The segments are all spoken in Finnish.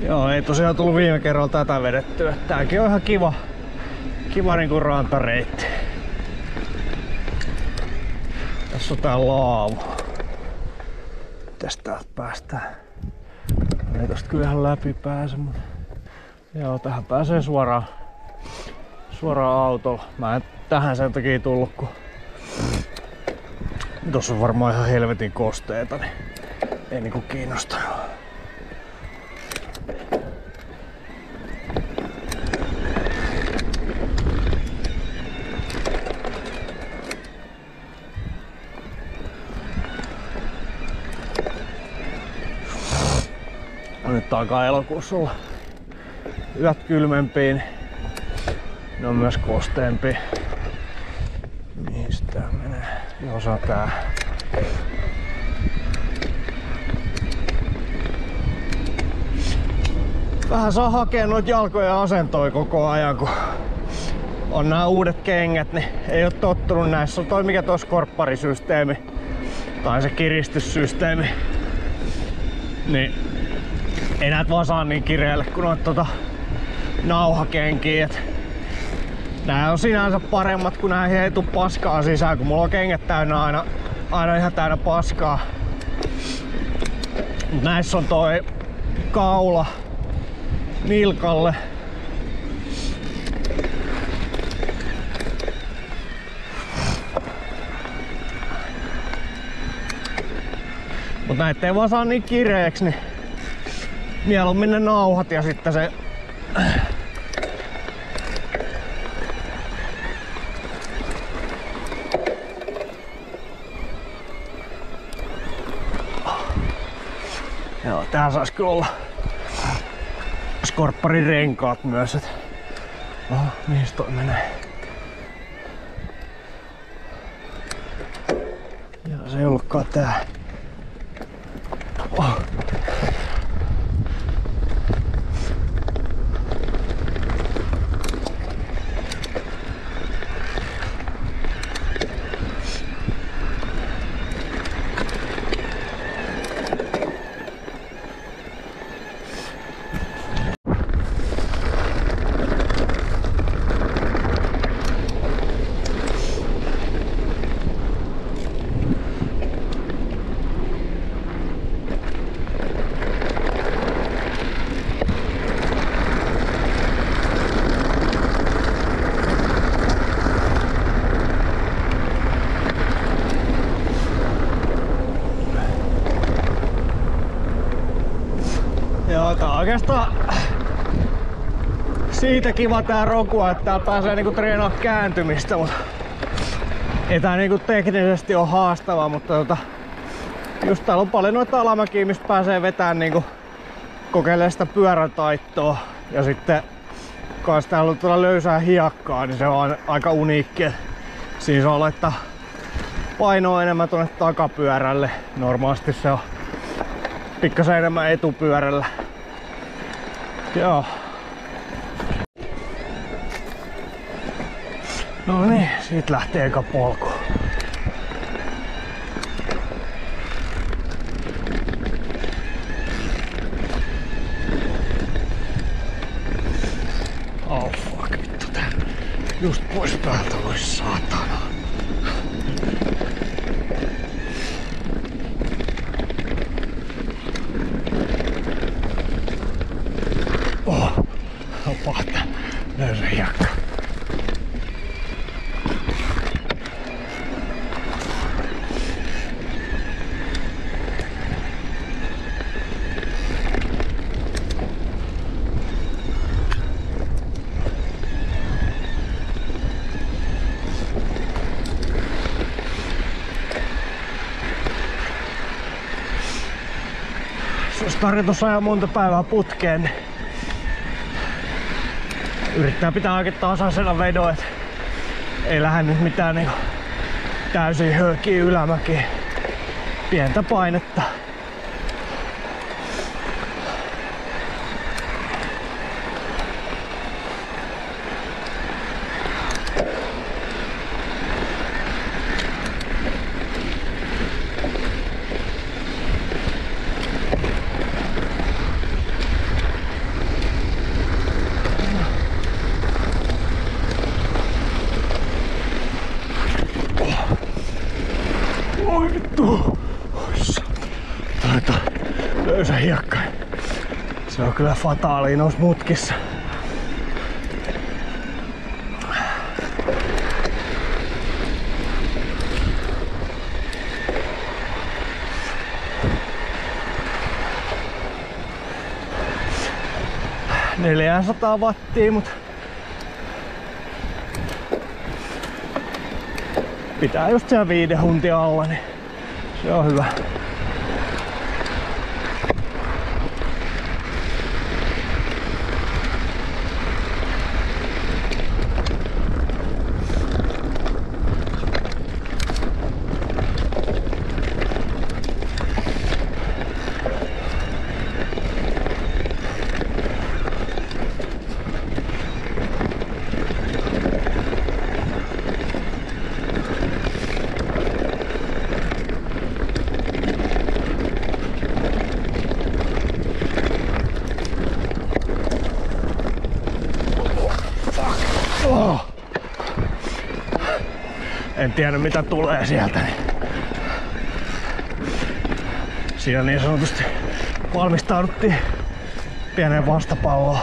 Joo, ei tosiaan tullut viime kerralla tätä vedettyä. Tääkin on ihan kiva niinku rantareitti. Tässä on tää laavu. Mitäs täältä päästään? Ei tosta kyllä ihan läpi pääse, mutta joo, tähän pääsee suoraan autolla. Mä en tähän sen takia tullut, kun tossa on varmaan ihan helvetin kosteeta, niin ei niinku kiinnostanut. Nyt alkaa elokuussa olla yöt kylmempiä, niin ne on myös kosteempia. Mihin tää menee? Joo, se on tää. Vähän saa hakea noita jalkoja asentoja koko ajan, kun on nämä uudet kengät, niin ei oo tottunut näissä. On toi mikä toi skorpparisysteemi tai se kiristyssysteemi. Niin ei näet vaan saa niin kireelle kuin noita nauhakenkiä. Nää on sinänsä paremmat, kun nää ei tuu paskaa sisään, kun mulla on kengät täynnä aina ihan täynnä paskaa. Mut näissä on toi kaula nilkalle. Mut näitä ei vaan saa niin kireeksi, niin mieluummin ne nauhat ja sitten se joo, tää sais kyllä olla skorpparin renkaat myös, et mihin toi menee? Ja se ei ollutkaan tää. Joo, tää on oikeastaan siitä kiva tää rokua, että täällä pääsee niinku treenaamaan kääntymistä, mutta ei tää niinku teknisesti ole haastavaa, mutta just täällä on paljon noita alamäkiä, mistä pääsee vetämään niinku kokeilemaan sitä pyörätaittoa ja sitten kans täällä on tuolla löysää hiekkaa, niin se on aika uniikki. Siinä saa laittaa painoa enemmän tuonne takapyörälle. Normaalisti se on pikkasen enemmän etupyörällä. Joo. No niin, siitä lähtee eka polku. Oh fuck, vittu tää. Just pois päältä vois saatana. Opahtaa löysä hiekka. Jos tarkoitus ajaa monta päivää putkeen, niin yrittää pitää oikein tasaisena vedon, et ei lähde nyt mitään niinku täysin höökiä ylämäkiä. Pientä painetta. Taitaa löysä hiekka. Se on kyllä fataali noissa mutkissa. – 400 wattia, mut pitää just siellä 5 huntia alla, niin se on hyvä. En tiedä mitä tulee sieltä. Niin siinä niin sanotusti valmistauduttiin pieneen vastapalloon.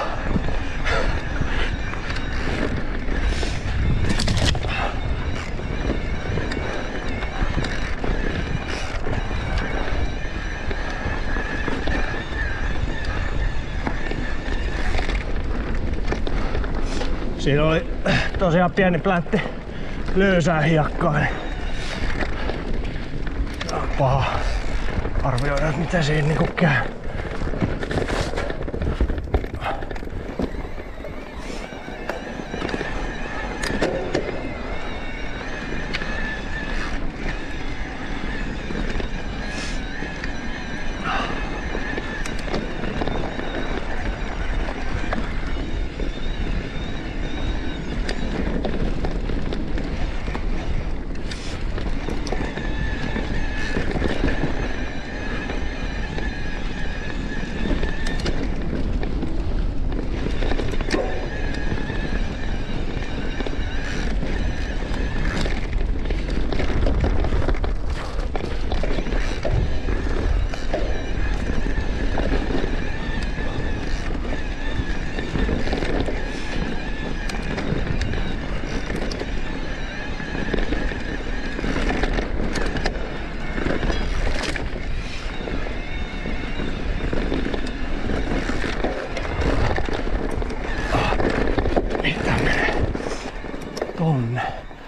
Siinä oli tosiaan pieni pläntti löysää hiekkaa, niin on paha arvioida, mitä siinä niinku käy. Tonne.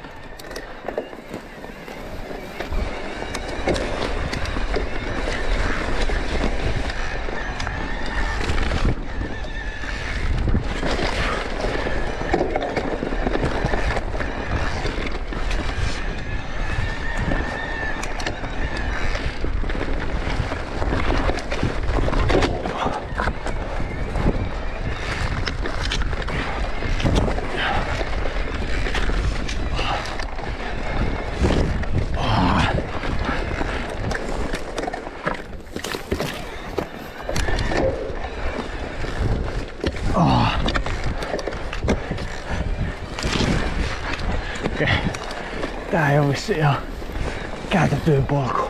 Okei. Tää ei oo vissiin ihan käytettyyn polku.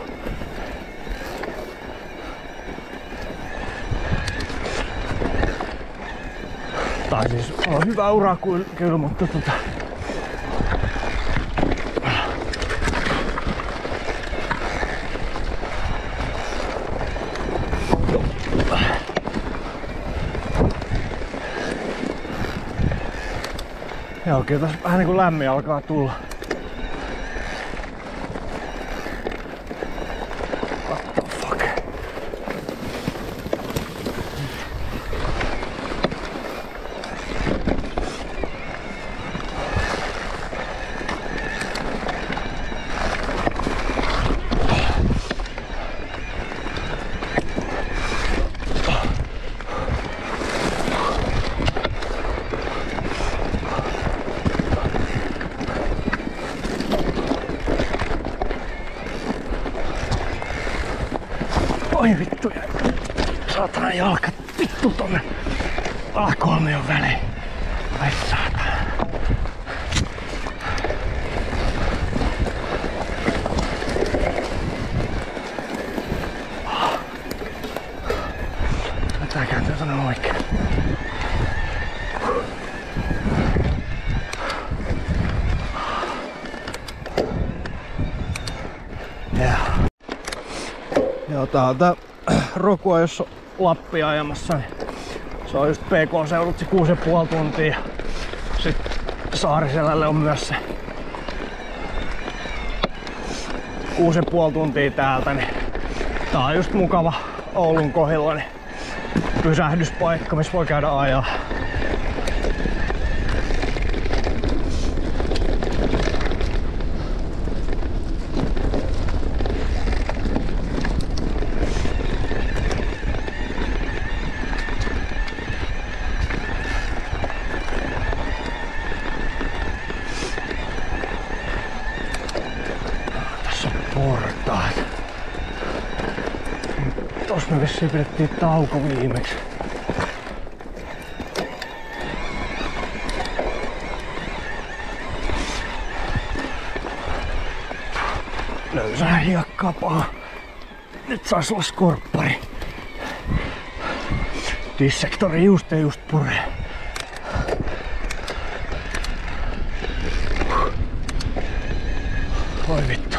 Tai siis on hyvä ura kyllä, mutta joo, kyllä tässä vähän niinku lämmin alkaa tulla. What the fuck? Oi vittu, saatana jalka vittu tonne alakolmion väliin. Ai saatana. sanon oikein. Joo, tää on tää Rokua, jos on Lappia ajamassa, niin se on just PK-seudut se 6,5 tuntia. Sitten Saariselälle on myös se 6,5 tuntia täältä, niin tää on just mukava Oulun kohdilla niin pysähdyspaikka, missä voi käydä ajaa. Tossa me vissiin pidettiin tauko viimeksi. Löysää hiekkaa paha. Nyt sais olla skorppari. Dissektori just puree. Oi vittu.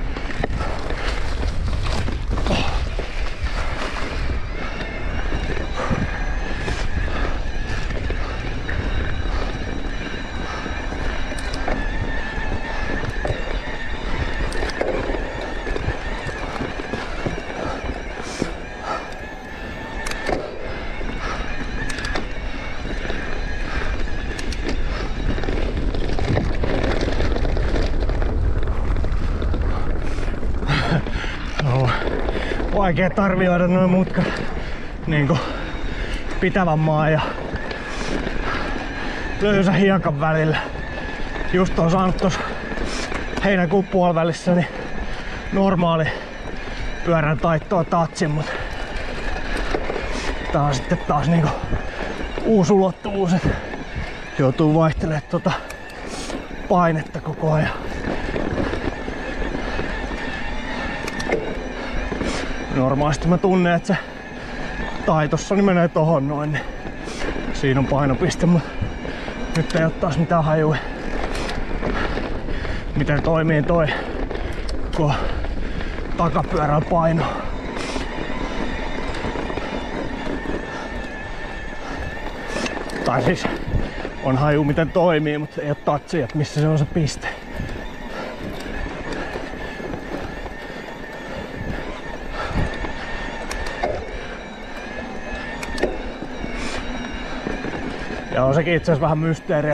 Vaikea arvioida noin mutkat niinku pitävän maan ja löysä hiekan välillä. Just on saanut tossa heinäkuun puolivälissä niin normaali pyörän taittoa tatsin, mut tää on sitten taas niinku uusi ulottuvuus, et joutuu vaihtelemaan painetta koko ajan. Normaalisti mä tunnen, että se taitossa niin menee tohon noin, niin siinä on painopiste, mutta nyt ei oo taas mitään hajua, miten toimii toi, kun takapyörällä paino. Tai siis on haju miten toimii, mutta ei oo tatsia, että missä se on se piste. Ja on sekin itse asiassa vähän mysteeri,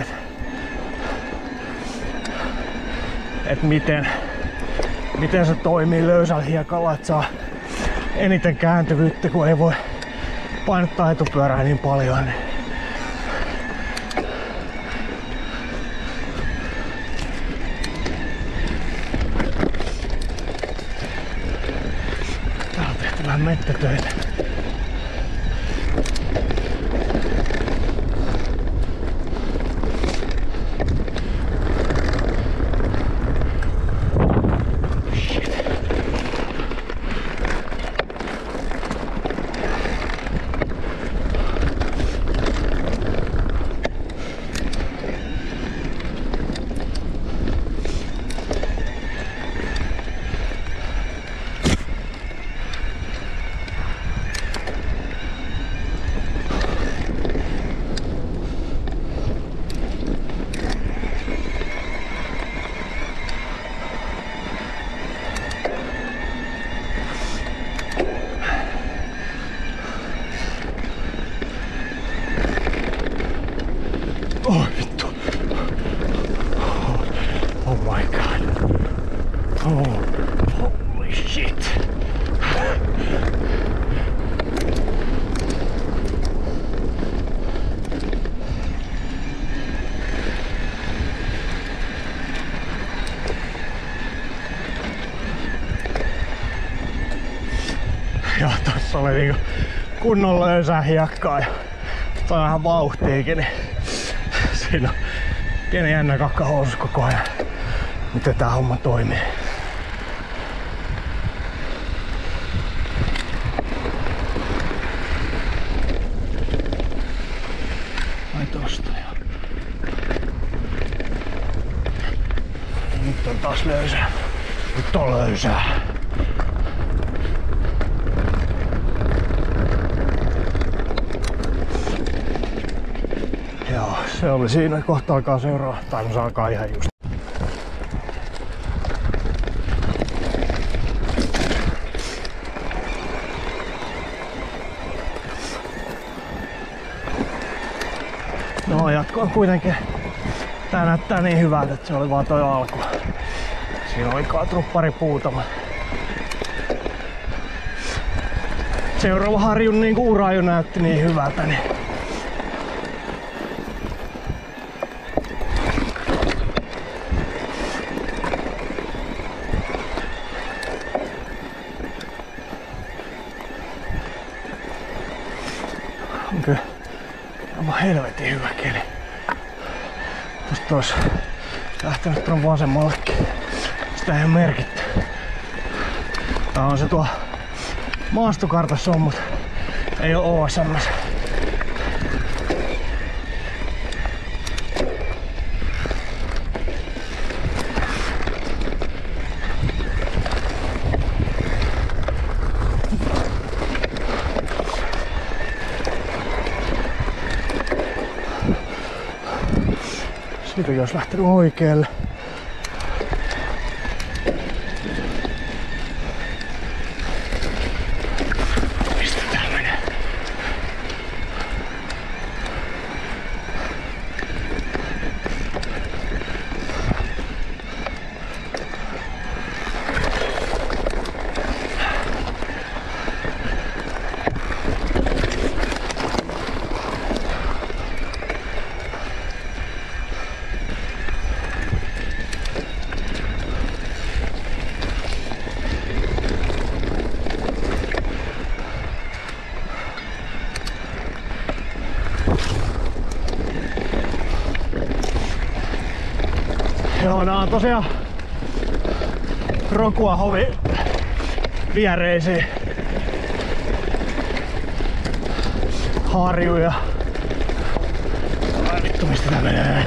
että miten se toimii löysällä hiekalla, että saa eniten kääntyvyyttä, kun ei voi painottaa etupyörää niin paljon. Niin. Täällä on tehty vähän mettätöitä. Oh vittu. Oh my god. Oh, holy shit. Ja tossa oli niinku kunnon löysää hiekkaa ja toi on vähän vauhtiikin, niin siinä on pieni jännä kakka housus koko ajan, miten tää homma toimii. löysää. Nyt on löysää. Joo, se oli siinä. Kohta alkaa seuraava. Tai se alkaa ihan just. No jatkoa kuitenkin. Tää näyttää niin hyvältä, että se oli vaan toi alku. Siinä oli truppari puutama. Seuraava harjun niin ura jo näytti niin hyvältä. Niin on kyllä aivan helvetin hyvä keli. Tosta ois lähtenyt tuon vasemmallekin. Sitä ei oo merkitty. Tää on se tuo maastokartassa on, mut ei oo OSM:ssä. Siitä jos lähtenyt oikealle. Mistä tää menee? Joo, nää on tosiaan Rokuahovi viereisiä harjuja. Ai vittu, mistä tää menee?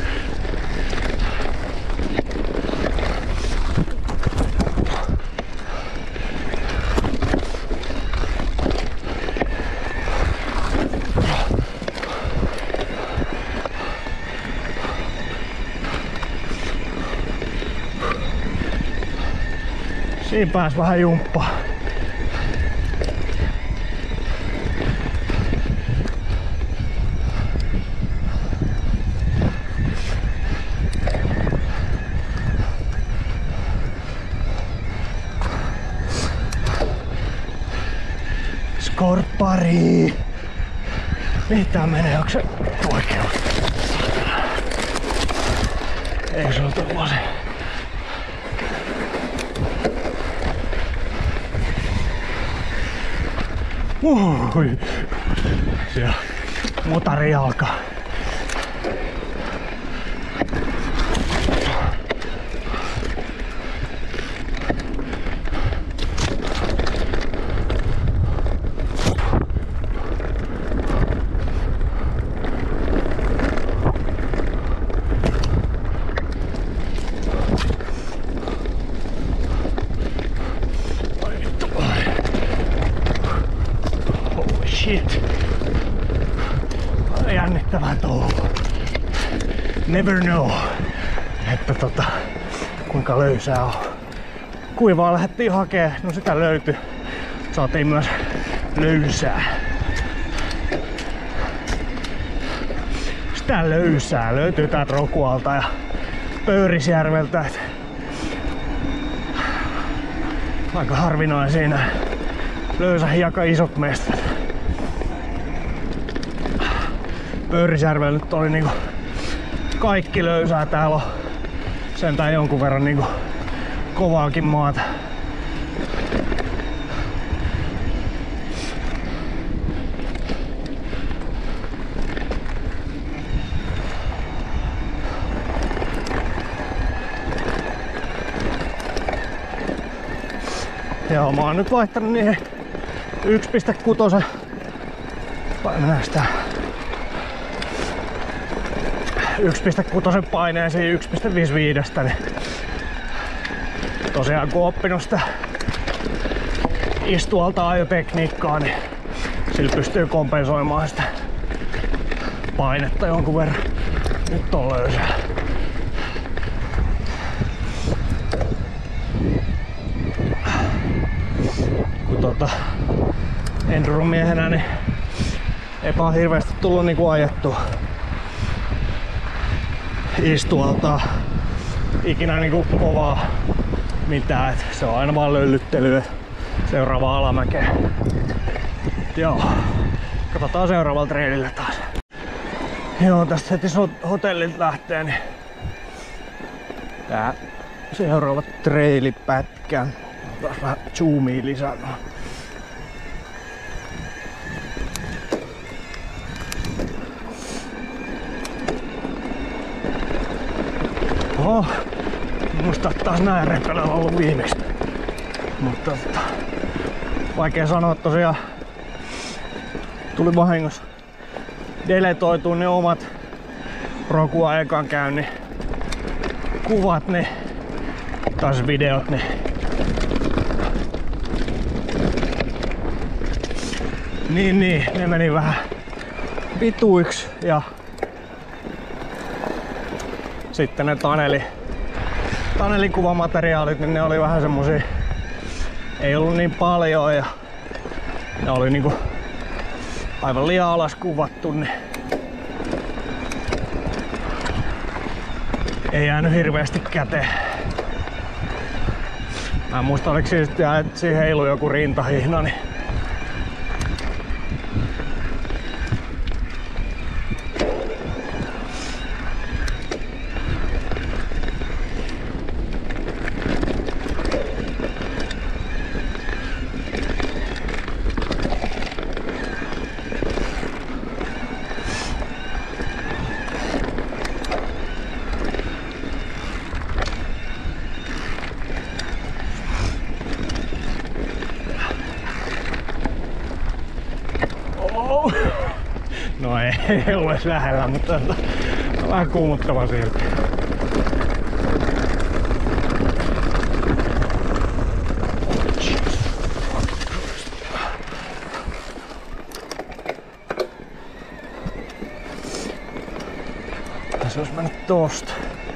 Siinä pääs vähän jumppaa. Skorppari! Mihin tää menee? Onko se oikeus? Eikö se ole tuolla se? Ui. Siellä motari alkaa. Shit. Jännittävää touhu. Never know, että kuinka löysää on. Kuivaa lähdettiin hakee, no sitä löytyi. Saatiin myös löysää. Sitä löysää löytyy täältä Rokualta ja Pöyrisjärveltä. Aika harvinaisia nää löysä hiaka isot mestat. Pöyrisjärvellä nyt oli niinku kaikki löysää. Täällä on sentään jonkun verran niinku kovaakin maata. Joo, mä oon nyt vaihtanut niihin 1.6. Mennään sitä 1.6 paineisiin 1.55, niin tosiaan kun oppinut sitä istualta ajotekniikkaa, niin sillä pystyy kompensoimaan sitä painetta jonkun verran. Nyt on löysää. Kun enduromiehenä niin eipä ole hirveästi tullut niinku ajettua istualta ikinä niinku kovaa mitään, et se on aina vaan löllyttelyä seuraava alamäkeen. Joo, katsotaan seuraavalla treilillä taas. Joo, tästä heti hotellilta lähtee, niin tää seuraava treilipätkä. Taas vähän zoomia lisää. Oho, musta taas näin repelä on ollut viimeksi. Mutta vaikea sanoa tosiaan. Tuli vahingossa deletoituu ne omat Rokua ekan käynnin kuvat, taas videot, niin ne meni vähän vituiksi ja sitten ne Tanelin kuvamateriaalit, niin ne oli vähän semmosia, ei ollut niin paljon ja ne oli niinku aivan liian alas kuvattu, niin ei jäänyt hirveästi käteen. Mä en muista oliko siitä, että siihen heilui joku rintahihna, niin no ei ole edes lähellä, mutta vähän kuumuttava silti. Se olisi mennyt tosta.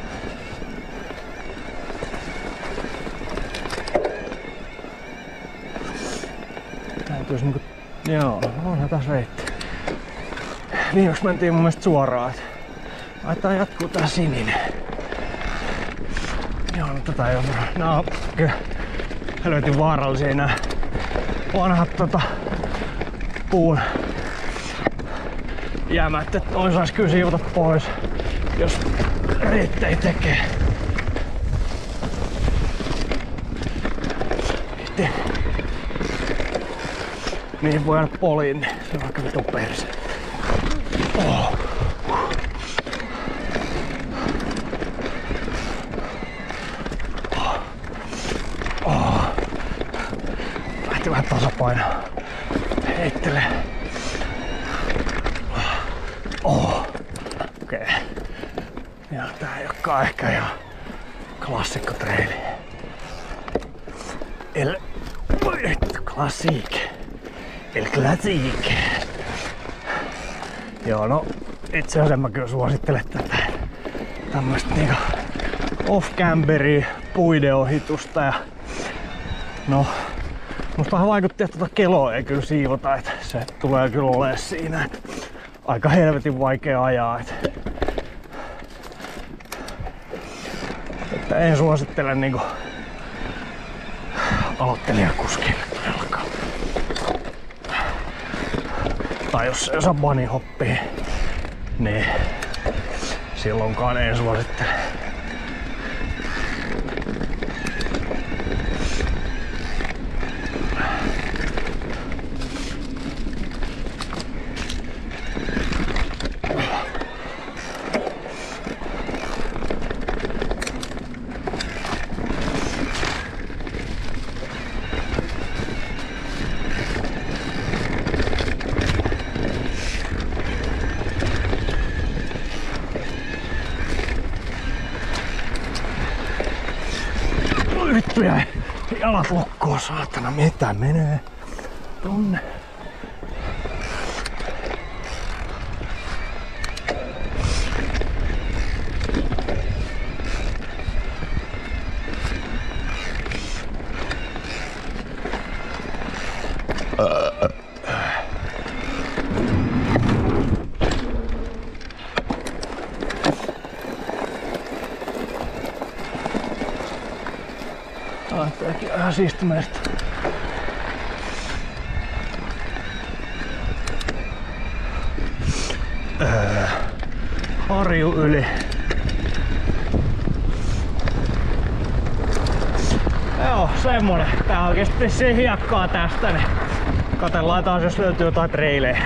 Täytyisi niinku... Joo, onhan tässä reitti. Viimeksi mentiin mun mielestä suoraan, että laitetaan jatkuu tää sininen. Joo, no tätä ei oo. Nää on kyllä helvetin vaarallisia nää vanhat puun jämät, et noin sais kyllä siivota pois, jos reittei tekee. Niin voi jäädä poliin, niin se on aika vitun perse. Oh. Oh. Lähti vähän tasapainoa. Heittele. Oh. Okei. Okay. Ja tää ei olekaan ehkä ihan klassikkotreili. El classique. Joo, no itse asiassa mä kyllä suosittelen tätä tämmöstä niinku off-camberia puideohitusta ja no musta vähän vaikutti, että keloa ei kyllä siivota, että se tulee kyllä olemaan siinä, että aika helvetin vaikea ajaa, että en suosittele niinku aloittelijakuskille todellakaan. Tai jos ei osaa bunny hoppia, niin silloinkaan en suosittele. saatana, mitä menee tonne? Tääkin on ihan siistimäistä. Harju yli. Joo, semmonen. Tää oikeesti vissiin hiekkaa tästä, niin katsellaan taas jos löytyy jotain treilejä.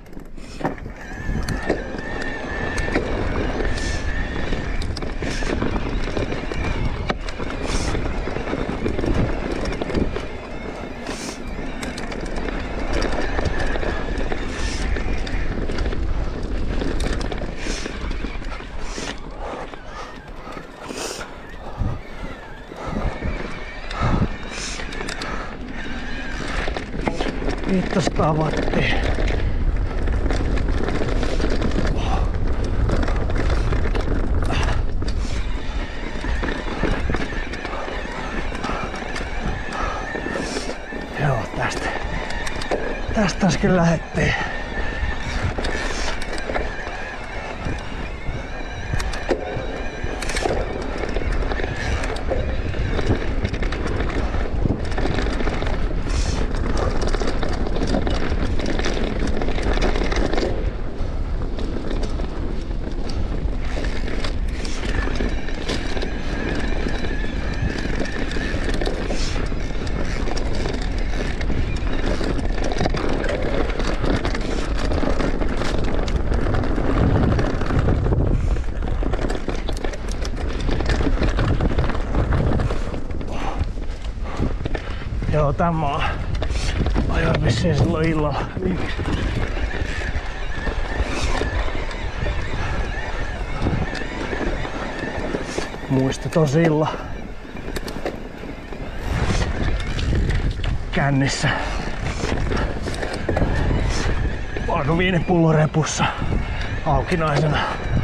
Viittas tavattiin. Joo, tästä äsken lähettiin. Joo, tämä on ajoin vissiin silloin illalla viimeksi. Muisteton silla kännissä. Valkoviinipullo repussa aukinaisena.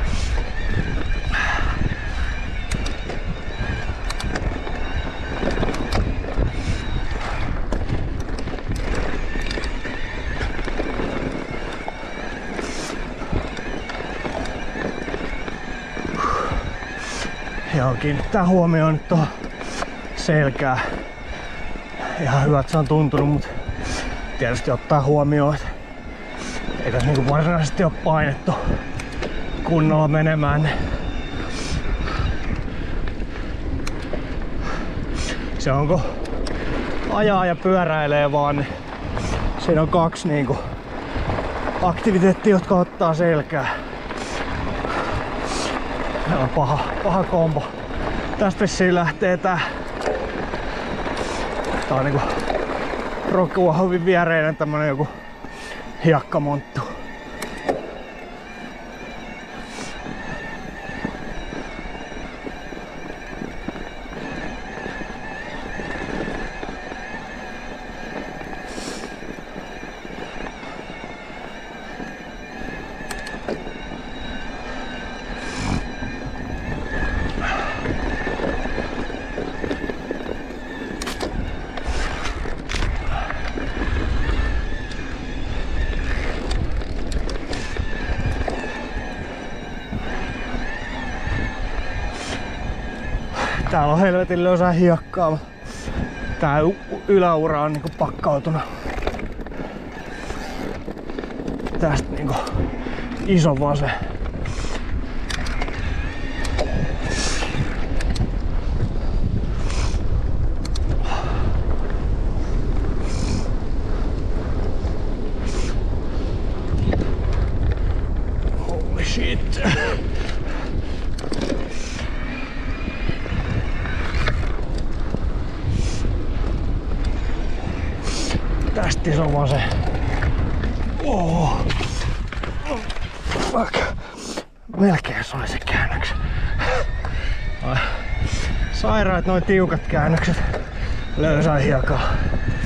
Joo, kiinnittää huomioon nyt tuohon selkään. Ihan hyvältä se on tuntunut, mutta tietysti ottaa huomioon, että ei tässä niinku varsinaisesti ole painettu kunnolla menemään. Se onko ajaa ja pyöräilee vaan, niin siinä on kaksi niinku aktiviteettia, jotka ottaa selkää. Joo, paha kombo. Tästä vissiin lähtee tää on niinku Rokuahovin viereinen tämmönen joku hiekkamonttu. Täällä on helvetin löysää hiekkaa, mutta tää yläura on niinku pakkautunut. Tästä niinku iso vase. Holy shit. Tästä iso vase. Oh. Fuck. Melkein sai se käännöksen. Sairaat noin tiukat käännökset löysää hiekaa.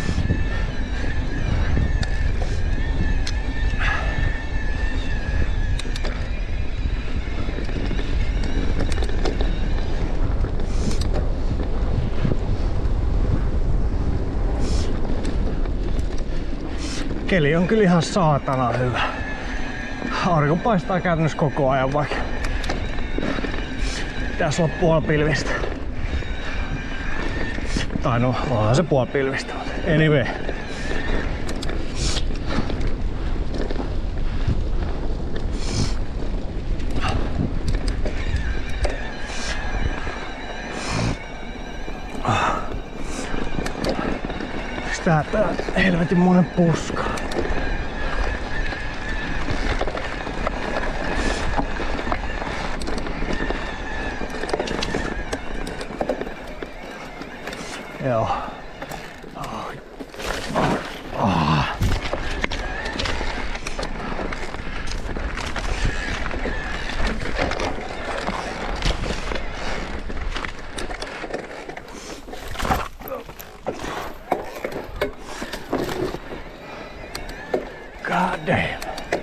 Keli on kyllä ihan saatana hyvä. Aurinko paistaa käytännössä koko ajan, vaikka tässä on puolipilvistä. Tai no, onhan se puolipilvistä, mutta anyway. Tää helvetin monen puska. Joo. God damn.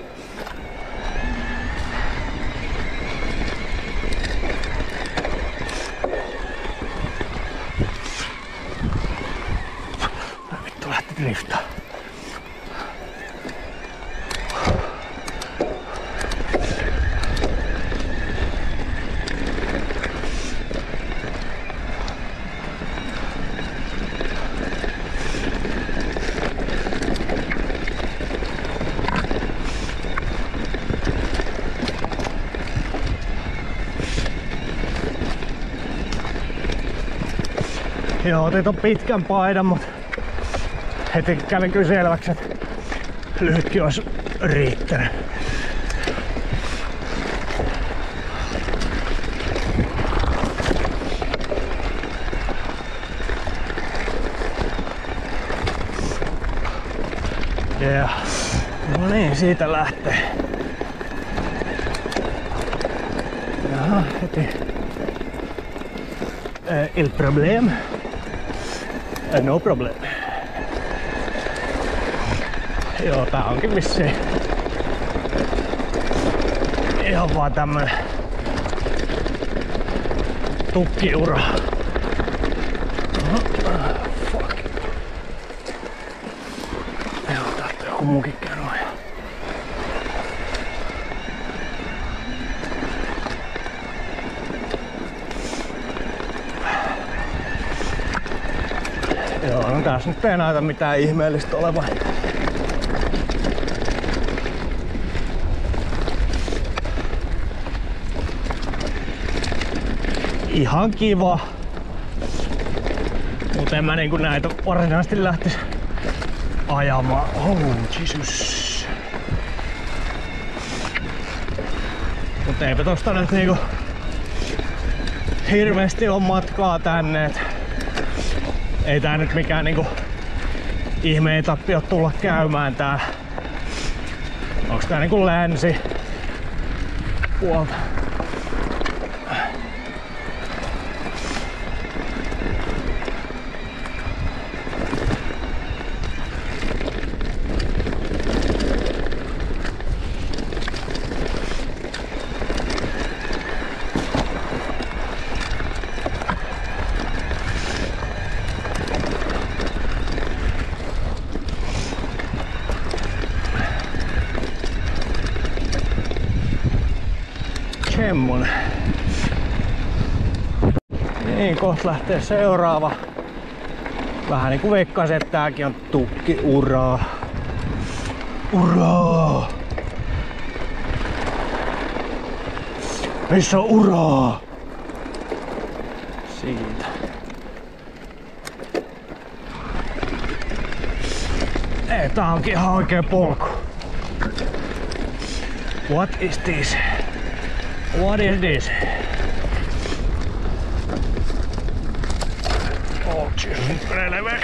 Vittu lähti driftaa. Joo, otin ton pitkän paidan, mut heti kävin kyllä selväksi, että lyhytkin olisi riittänyt. Yeah. No niin, siitä lähtee. Jaha, heti. Il problem. No problem. Joo, tää onkin vissiin ihan vaan tämmönen tukkiura. Fuck. Joo, täältä joku muukin käynyt ajaa. Joo, no tässä nyt ei näytä mitään ihmeellistä olevan. Ihan kiva. Mut en mä niinku näitä varsinaisesti lähtis ajamaan. Oh, Jesus. Mut eipä tosta nyt niinku hirveesti oo matkaa tänne. Ei tää nyt mikään niinku ihme etappi oo tulla käymään tää. Onks tää niinku länsi puolta? Semmonen. Niin, kohta lähtee seuraava. Vähän niinku veikkaisin, että tääkin on tukkiuraa. Uraa! Missä on uraa? Siitä. Ei, tää onkin ihan oikea polku. What is this? What is this? Oh, Jesus, releve.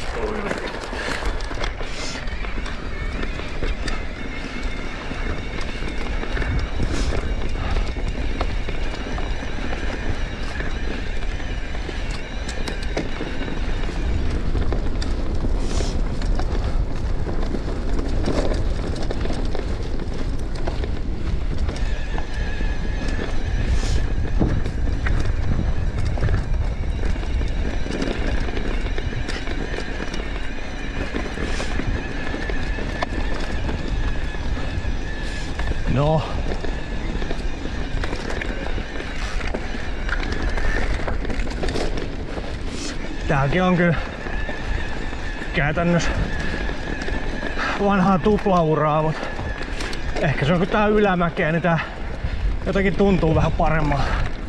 No. Tääkin on kyllä käytännössä vanhaa tuplauraa, mutta ehkä se on kun tää ylämäkeä, niin tää jotenkin tuntuu vähän paremmalta.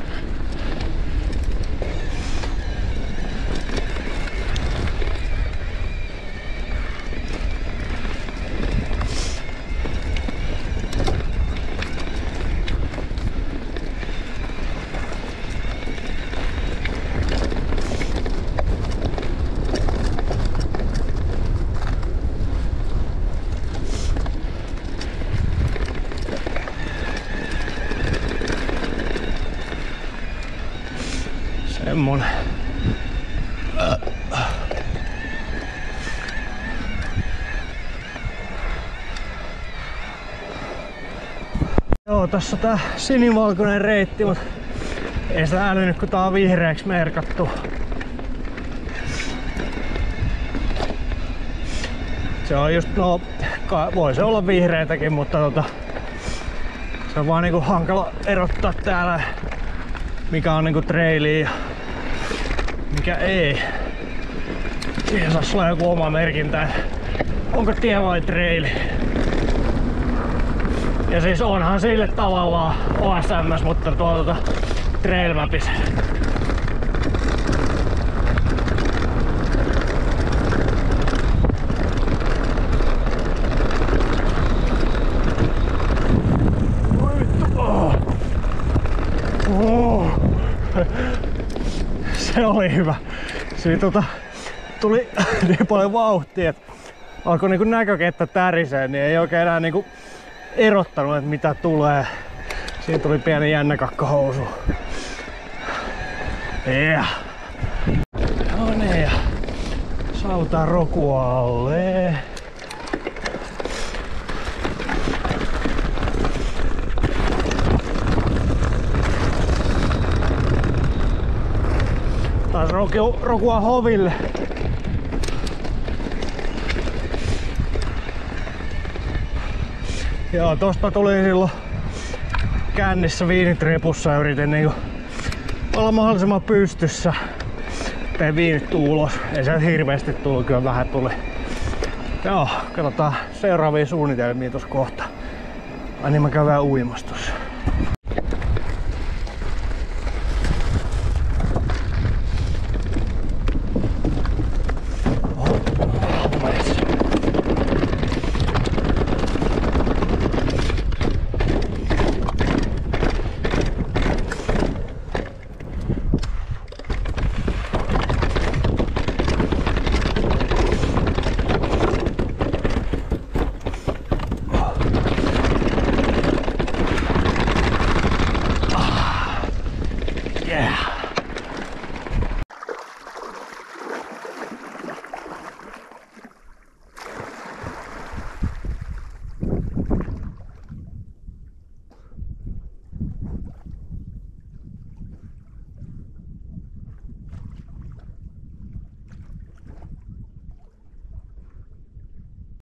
Semmonen. Joo, tässä on tää sinivalkoinen reitti, mut ei sitä älynyt kun tää on vihreäksi merkattu. Se on just, no voi se olla vihreitäkin, mutta se on vaan niinku hankala erottaa täällä mikä on niinku traili ja mikä ei. Siihen saisi olla joku oma merkintä, onko tie vai traili. Ja siis onhan sille tavallaan OSMS, mutta tuolta Trail Mapissa. Se oli hyvä. Siinä tuli niin paljon vauhtia, että alkoi niinku näkökenttä tärisee, niin ei oikein enää niinku erottanut, että mitä tulee. Siinä tuli pieni jännäkakkohousu. Yeah. No niin, ja saavutaan Rokualle. Taas Rokua hoville. Joo, tosta tuli silloin kännissä viinitrepussa ja yritin niinku olla mahdollisimman pystyssä. Tein viinit ulos. Ei se hirveästi tullut, kyllä vähän tuli. Joo, katsotaan seuraavia suunnitelmia tossa kohta. Ai niin, mä käyn uimastossa. Yeah.